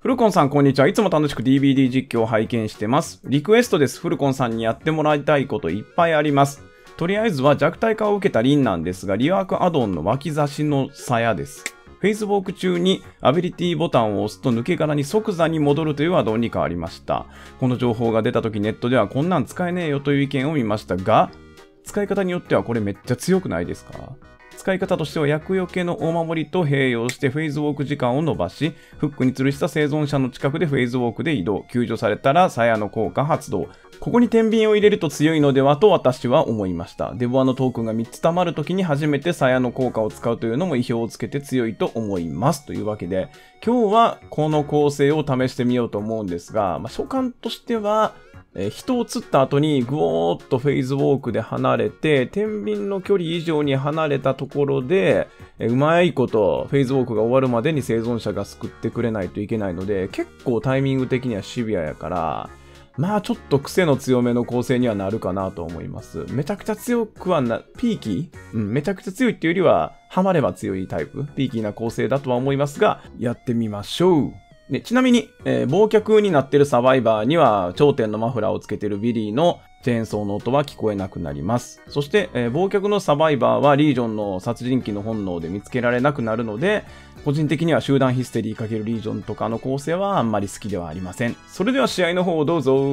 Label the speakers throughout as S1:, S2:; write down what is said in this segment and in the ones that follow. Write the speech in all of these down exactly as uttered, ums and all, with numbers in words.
S1: フルコンさん、こんにちは。いつも楽しく ディービーディー 実況を拝見してます。リクエストです。フルコンさんにやってもらいたいこといっぱいあります。とりあえずは弱体化を受けたリンなんですが、リワークアドオンの脇差しの鞘です。フェイスウォーク中にアビリティボタンを押すと抜け殻に即座に戻るというアドオンに変わりました。この情報が出た時ネットではこんなん使えねえよという意見を見ましたが、使い方によってはこれめっちゃ強くないですか？使い方としては厄除けのお守りと併用してフェイズウォーク時間を伸ばし、フックに吊るした生存者の近くでフェイズウォークで移動、救助されたら鞘の効果発動。ここに天秤を入れると強いのではと私は思いました。デボアのトークンがみっつ溜まるときに初めて鞘の効果を使うというのも意表をつけて強いと思います。というわけで、今日はこの構成を試してみようと思うんですが、まあ、所感としては、えー、人を釣った後にぐおーっとフェイズウォークで離れて、天秤の距離以上に離れたところで、えー、うまいことフェイズウォークが終わるまでに生存者が救ってくれないといけないので、結構タイミング的にはシビアやから、まあちょっと癖の強めの構成にはなるかなと思います。めちゃくちゃ強くはな、ピーキーうん、めちゃくちゃ強いっていうよりは、ハマれば強いタイプ、ピーキーな構成だとは思いますが、やってみましょう。でちなみに、えー、忘却になってるサバイバーには頂点のマフラーをつけてるビリーのチェーンソーの音は聞こえなくなります。そして、えー、忘却のサバイバーはリージョンの殺人鬼の本能で見つけられなくなるので、個人的には集団ヒステリー×リージョンとかの構成はあんまり好きではありません。それでは試合の方をどうぞ。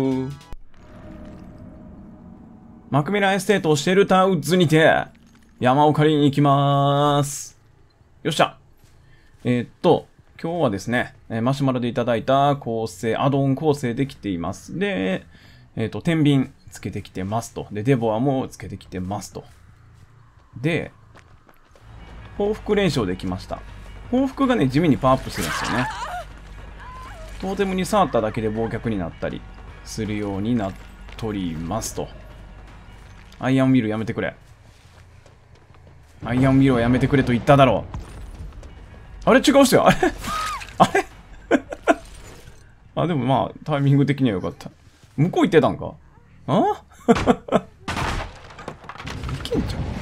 S1: マクミランエステートシェルターウッズにて山を借りに行きまーす。よっしゃ。えー、っと、今日はですね、マシュマロでいただいた構成、アドオン構成できています。で、えっと、天秤つけてきてますと。で、デボアもつけてきてますと。で、報復連勝できました。報復がね、地味にパワーアップするんですよね。トーテムに触っただけで忘却になったりするようになっておりますと。アイアンウィルやめてくれ。アイアンウィルはやめてくれと言っただろう。あれ違うっすよ。あれあれあ、でもまあ、タイミング的には良かった。向こう行ってたんかあいけんじゃん。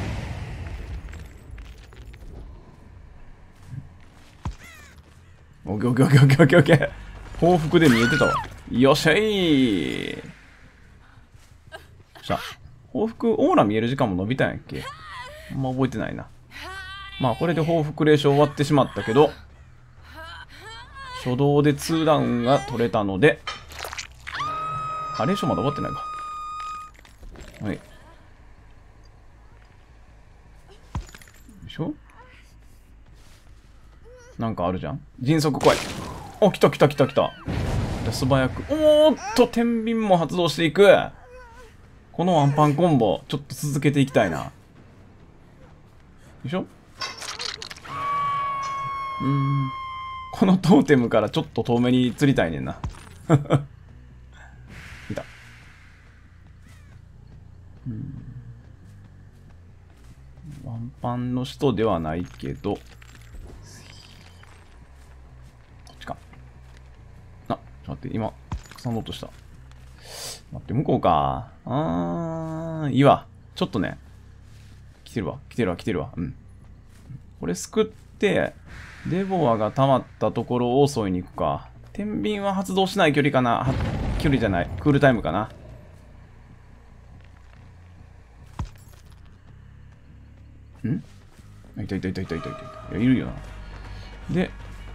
S1: オッケーオッケーオッケーオッケーオッケーオッケー。報復で見えてたわ。よっしゃいよっしゃ。報復、オーラ見える時間も伸びたんやっけ？あんま覚えてないな。まあ、これで報復霊障終わってしまったけど、初動でにダウンが取れたので、あ、霊障まだ終わってないか。はい。よいしょ。なんかあるじゃん。迅速来い。お、来た来た来た来た。素早く。おーっと、天秤も発動していく。このワンパンコンボ、ちょっと続けていきたいな。よいしょ。うーん。このトーテムからちょっと遠目に釣りたいねんな。いた。うん。ワンパンの人ではないけど。こっちか。あ、ちょっと待って、今、草の音した。待って、向こうか。あー、いいわ。ちょっとね。来てるわ、来てるわ、来てるわ。うん。これすくって、デボアが溜まったところを襲いに行くか。天秤は発動しない距離かな。距離じゃない。クールタイムかな。んいたいたいたいたいたいた。いや、いるよな。で、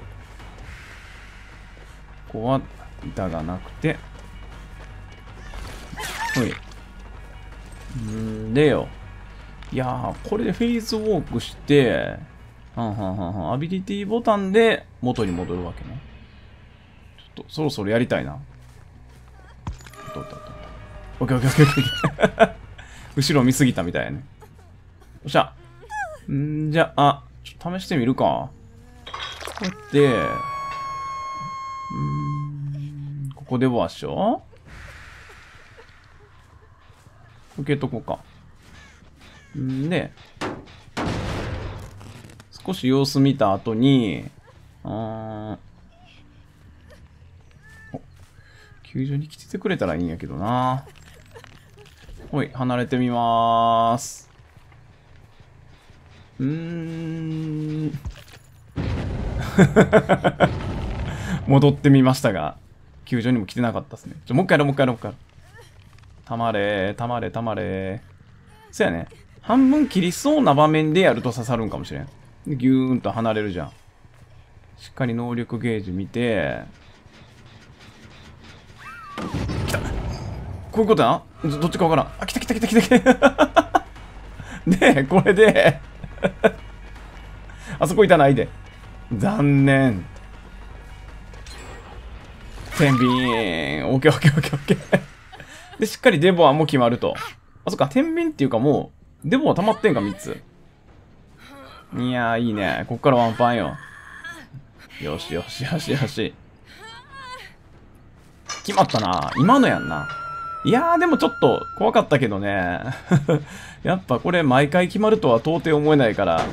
S1: ここは板がなくて。ほい。んでよ。いやー、これでフェイズウォークして、はんはんはんはん。アビリティボタンで元に戻るわけね。ちょっと、そろそろやりたいな。おっとおっとおっと。オッケーオッケーオッケーオッケー。後ろ見すぎたみたいやね。よっしゃ。んじゃあ、ちょっと試してみるか。こうやって、うーん、ここでボアっしょ？受けとこうか。んで、少し様子見た後に、あー、お、球場に来ててくれたらいいんやけどな。ほい、離れてみまーす。うーん。 戻ってみましたが、救助にも来てなかったですね。ちょ、もう一回やろう、もう一回やろう、もう一回やろう。たまれー、たまれ、たまれー。そやね。半分切りそうな場面でやると刺さるんかもしれん。で、ギューンと離れるじゃん。しっかり能力ゲージ見て。来た。こういうことな。どどっちかわからん。あ、来た来た来た来た来た。で、これであそこいたないで。残念。天秤。オッケーオッケーオッケーオッケー。で、しっかりデボアも決まると。あ、そっか、天秤っていうかもう、デボア溜まってんか、みっつ。いやー、いいね。こっからワンパンよ。よしよしよしよし。決まったな。今のやんな。いやー、でもちょっと怖かったけどね。やっぱこれ毎回決まるとは到底思えないから。うん、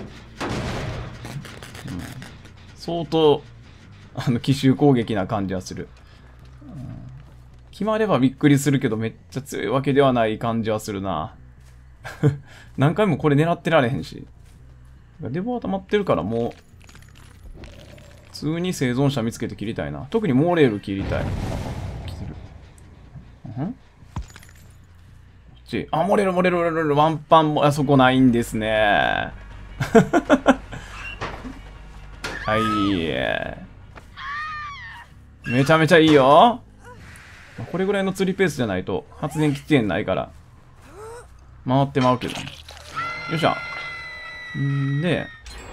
S1: 相当、あの、奇襲攻撃な感じはする。うん、決まればびっくりするけどめっちゃ強いわけではない感じはするな。何回もこれ狙ってられへんし。デボは溜まってるからもう、普通に生存者見つけて切りたいな。特にモーレール切りたい。来てる。うんこっち。あ、モーレール、モーレール、モーレール、ワンパンも、あそこないんですね。はい。めちゃめちゃいいよ。これぐらいの釣りペースじゃないと発電基地点ないから。回ってまうけどね。よっしゃ。んで、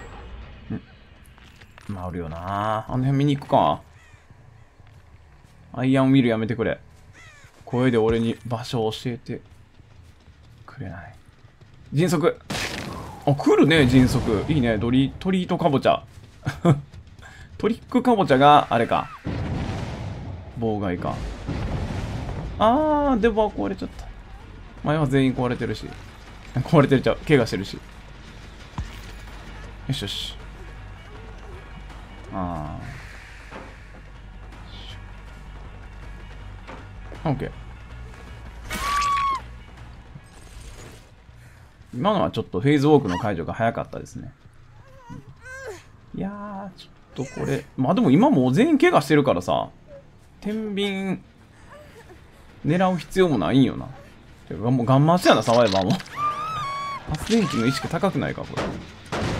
S1: ん回るよな。あの辺見に行くか。アイアンウィルやめてくれ。声で俺に場所を教えてくれない。迅速。あ、来るね、迅速。いいね、ドリ、トリートカボチャ。トリックカボチャが、あれか。妨害か。あー、デボは壊れちゃった。前は全員壊れてるし。壊れてるちゃう。怪我してるし。よしよし。あー。オッケー。今のはちょっとフェイズウォークの解除が早かったですね。いやー、ちょっとこれ。まあでも今もう全員怪我してるからさ。天秤狙う必要もないんよな。てかもうガンマシやな、サバイバーも。発電機の意識高くないか、これ。よし。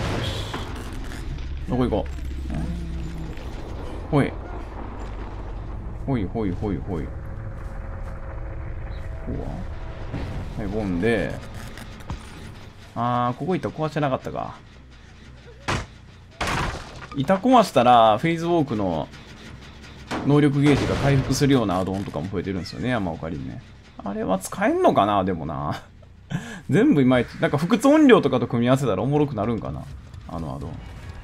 S1: どこ行こう。ほい。ほいほいほいほい。ここははい、ボンで。あー、ここ行ったら壊してなかったか。板壊したら、フェイズウォークの能力ゲージが回復するようなアドオンとかも増えてるんですよね、山岡りね。あれは使えんのかな、でもな。全部いまいち。なんか不屈音量とかと組み合わせたらおもろくなるんかな、あのアドオン。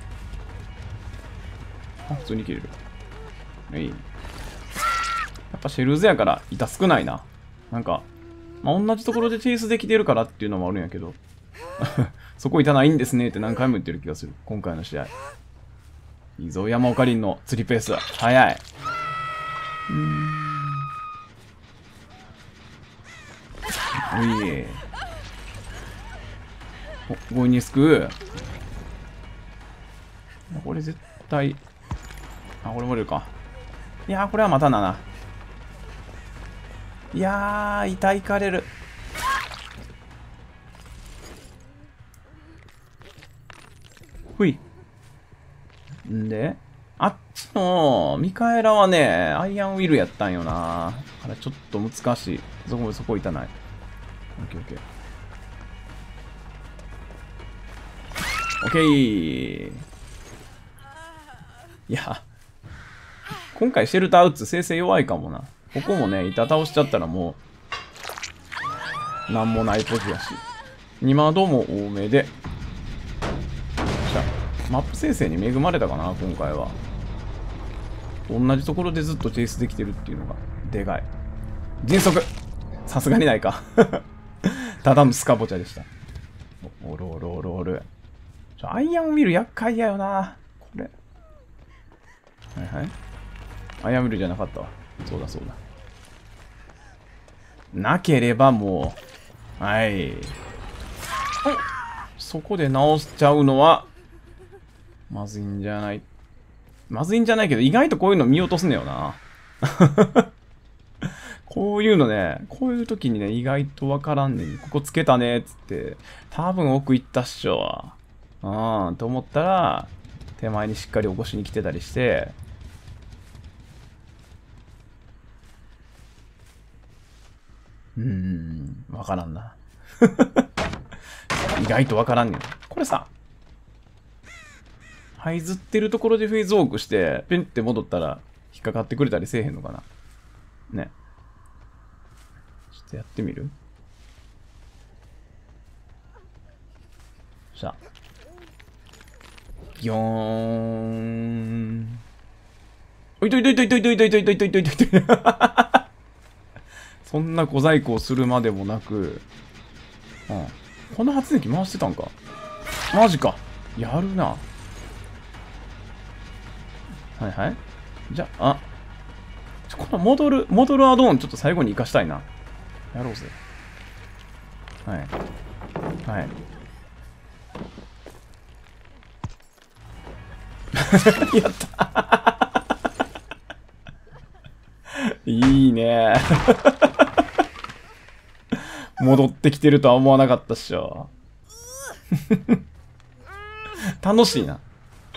S1: あ、普通に切れる。はい。やっぱシェルズやから板少ないな。なんか、まあ、同じところでチェイスできてるからっていうのもあるんやけど。そこ板ないんですねって何回も言ってる気がする。今回の試合。いいぞ、山岡凛の釣りペース。早い。うーん。おい。お、強引にすくう。これ絶対。あ、これも出るか。いやー、これはまただな。いやー、痛いかれる。ほい。んで、あっちのミカエラはね、アイアンウィルやったんよな。あれちょっと難しい。そこ、そこいたない。オッケーオッケー。オッケー。いや、今回シェルター打つ生成弱いかもな。ここもね、板倒しちゃったらもう、なんもないポジやし。に窓も多めで。マップ生成に恵まれたかな、今回は。同じところでずっとチェイスできてるっていうのが、でかい。迅速さすがにないか。ただのスカボチャでした。おるおるおるおる。ちょ、アイアンウィル厄介やよな。これ。はいはい。アイアンウィルじゃなかったわ。そうだそうだ。なければもう。はい。そこで直しちゃうのは、まずいんじゃない。 まずいんじゃないけど、意外とこういうの見落とすねよな。こういうのね、こういう時にね、意外とわからんねん。ここつけたね、つって。多分奥行ったっしょ。うん、と思ったら、手前にしっかり起こしに来てたりして、うーん、わからんな。意外とわからんねん。これさ、這いずってるところでフェーズウォークして、ペンって戻ったら引っかかってくれたりせえへんのかな。ね。ちょっとやってみる？さあ。ギョーン。おいといといといといといといといといといといといとい。そんな小細工をするまでもなく、うん。この発電機回してたんか。マジか。やるな。はいはい。じゃあ、あ、この戻る、戻るアドオンちょっと最後に活かしたいな。やろうぜ。はい。はい。やったいいね戻ってきてるとは思わなかったっしょ。楽しいな。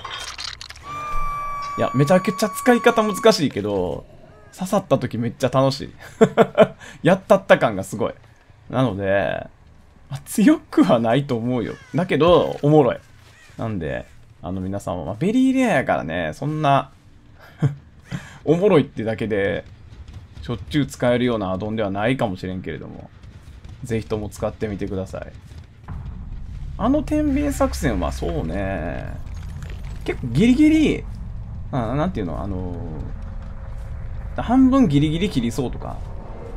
S1: いや、めちゃくちゃ使い方難しいけど、刺さった時めっちゃ楽しい。やったった感がすごい。なので、まあ、強くはないと思うよ。だけど、おもろい。なんで、あの皆さんは、まあ、ベリーレアやからね、そんな、おもろいってだけで、しょっちゅう使えるようなアドオンではないかもしれんけれども、ぜひとも使ってみてください。あの天秤作戦はそうね、結構ギリギリ、あなんていうの、あのー、半分ギリギリ切りそうとか、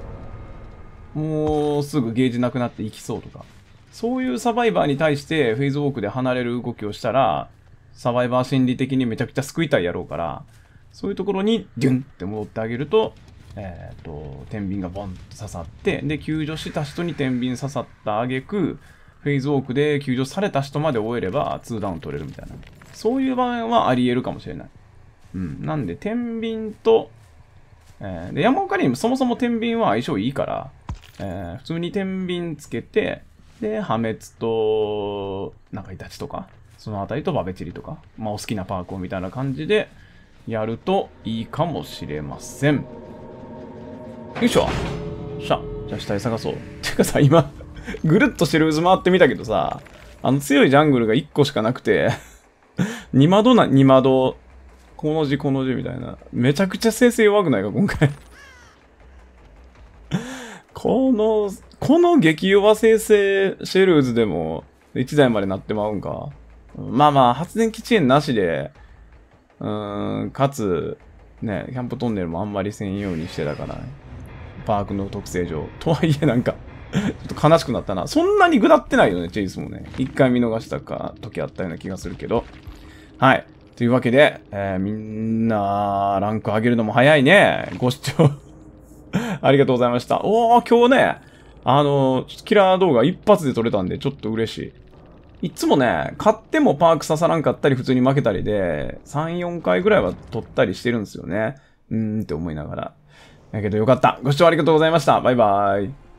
S1: もうすぐゲージなくなっていきそうとか、そういうサバイバーに対してフェイズウォークで離れる動きをしたら、サバイバー心理的にめちゃくちゃ救いたいやろうから、そういうところにデュンって戻ってあげると、えっと、天秤がボンと刺さって、で、救助した人に天秤刺さった挙句、フェイズウォークで救助された人まで終えればツーダウン取れるみたいな。そういう場面はあり得るかもしれない。うん。なんで、天秤と、えー、で、山岡にもそもそも天秤は相性いいから、えー、普通に天秤つけて、で、破滅と、なんかイタチとか、そのあたりとバベチリとか、まあお好きなパークをみたいな感じでやるといいかもしれません。よいしょ。しゃ。じゃあ死体探そう。てかさ、今、ぐるっとしてる渦回ってみたけどさ、あの強いジャングルがいっこしかなくて、に窓な、に窓、この字この字みたいな。めちゃくちゃ生成弱くないか、今回。この、この激弱生成シェルーズでもいちだいまでなってまうんか。まあまあ、発電基地園なしで、うーん、かつ、ね、キャンプトンネルもあんまりせんようにしてたから、ね、パークの特性上。とはいえなんか、ちょっと悲しくなったな。そんなにぐだってないよね、チェイスもね。一回見逃したか、時あったような気がするけど。はい。というわけで、えー、みんな、ランク上げるのも早いね。ご視聴ありがとうございました。おー、今日ね、あのー、キラー動画一発で撮れたんで、ちょっと嬉しい。いつもね、勝ってもパーク刺さらんかったり、普通に負けたりで、さん、よんかいぐらいは撮ったりしてるんですよね。うーんって思いながら。だけどよかった。ご視聴ありがとうございました。バイバーイ。